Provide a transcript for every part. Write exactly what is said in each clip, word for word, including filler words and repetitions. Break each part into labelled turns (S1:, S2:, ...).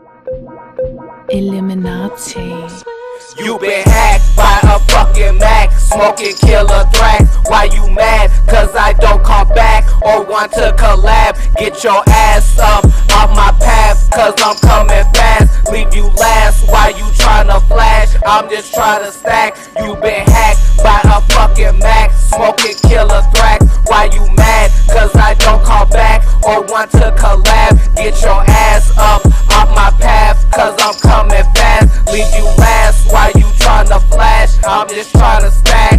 S1: Illuminati.
S2: You been hacked by a fucking Mac, smoking killer thrack. Why you mad? Cause I don't come back or want to collab. Get your ass up off my path, cause I'm coming fast. Leave you last. Why you tryna flash? I'm just tryna stack. You been hacked by a fucking Mac, smoking killer thrack. Why you mad? Cause I don't call back or want to collab. Get your ass up off my path, cause I'm coming fast. Leave you last. Why you tryna flash? I'm just tryna stack.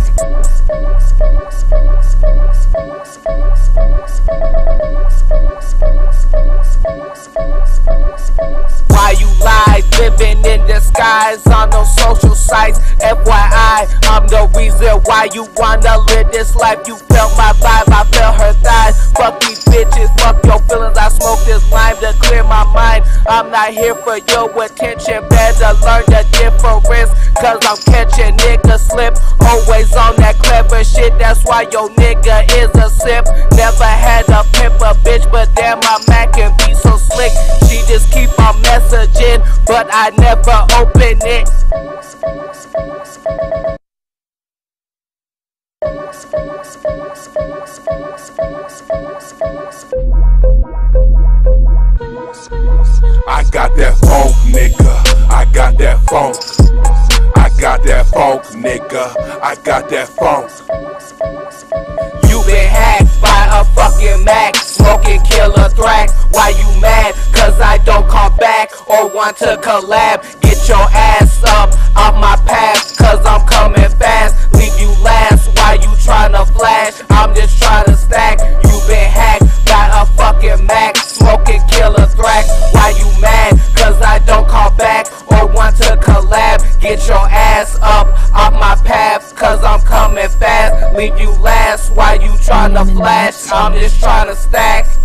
S2: Why you lie? Living in disguise on those social sites. F Y I, I'm the reason why you wanna live this life. You felt my vibe, I felt her thighs. Fuck these bitches, fuck your feelings. I smoke this lime to clear my mind. I'm not here for your attention. Better learn the difference, cause I'm catching niggas slip. Always on that clever shit, that's why your nigga is a simp. Never had a pimp a bitch, but damn my Mac can be so slick. She just keep on messaging, but I never open it.
S3: I got that funk, nigga. I got that funk. I got that funk, nigga. I got that funk.
S2: You been hacked by a fucking Mac, smoking killer thrack. Why you mad? Cause I don't call back or want to collab. Get your ass up off my path, cause I'm coming fast. Leave you last. Why you tryna flash? I'm just tryna stack. You been hacked by a fucking Mac, smoking killer thrack. Why you mad? Cause I don't call back or want to collab. Get your ass up off my path, cause I'm coming fast. Leave you last. Why you tryna flash? I'm just tryna stack.